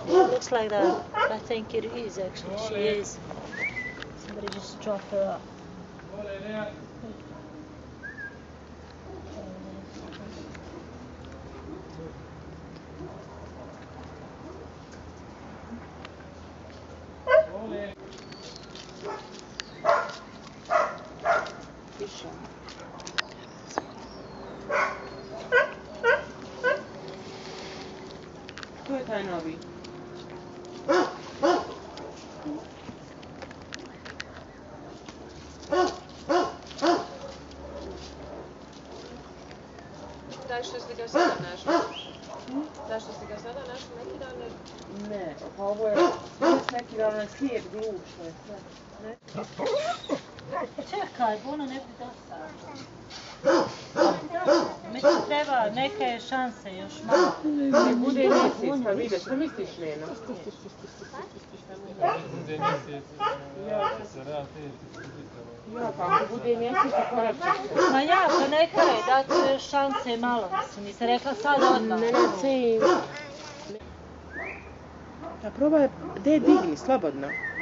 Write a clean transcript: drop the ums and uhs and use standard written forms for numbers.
Looks like that. I think it is actually. She is. Somebody just dropped her off. Ko je taj novi? Taj što ste ga sada našli? Taj što ste ga sada našli neki dan? Ne, pa ovo je neki dan onaj slijed glup što je sve. Čekaj, ono ne bi dosta. Mislim treba neke šanse još malo. Ne bude mjesec, pa vidiš, što misliš, Lena? Bude mjesec, se rad Ja, pa ako bude mjesec, korak će se. Ma ja, pa nekaj, dati šanse malo, mislim, nisam rekla sad odmah. Ne, si... A probaj, gdje digni, slobodno.